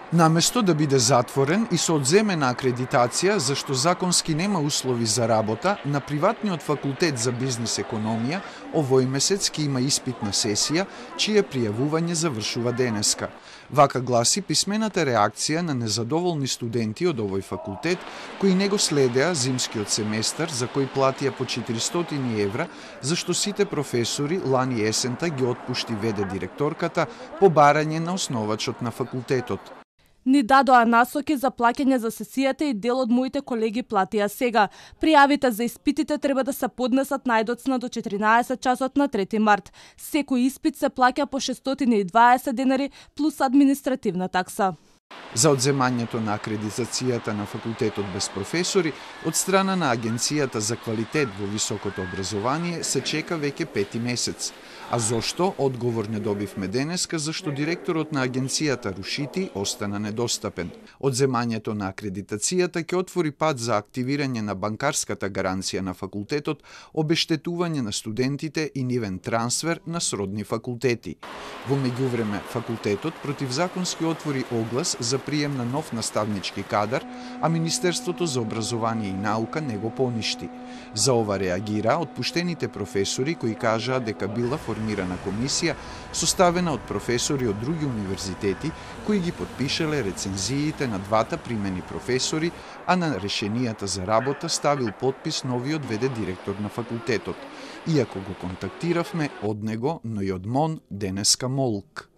Наместо да биде затворен и се одземена акредитација зашто законски нема услови за работа, на приватниот факултет за бизнис економија овој месец ќе има испитна сесија, чие пријавување завршува денеска. Вака гласи писмената реакција на незадоволни студенти од овој факултет, кои не го следеа зимскиот семестар за кој платија по 400 евра, зашто сите професори лани есента ги отпушти ВД директорката по барање на основачот на факултетот. Ни дадоа насоки за плаќање за сесијата и дел од моите колеги платија сега. Пријавите за испитите треба да се поднесат најдоцна до 14 часот на 3 март. Секој испит се плаќа по 620 денари плюс административна такса. За одземањето на акредитацијата на факултетот без професори од страна на Агенцијата за квалитет во високото образование се чека веќе 5 месец. А зошто? Одговор не добивме денеска, зашто директорот на агенцијата Рушити остана недостапен. Одземањето на акредитацијата ќе отвори пат за активирање на банкарската гаранција на факултетот, обештетување на студентите и нивен трансфер на сродни факултети. Во меѓувреме, факултетот противзаконски отвори оглас за прием на нов наставнички кадар, а Министерството за образование и наука не го поништи. За ова реагира отпуштените професори кои кажаа дека била формирана комисија составена од професори од други универзитети кои ги потпишале рецензиите на двата примени професори, а на решенијата за работа ставил потпис новиот ВД директор на факултетот. Иако го контактиравме од него, но и од МОН денеска молк.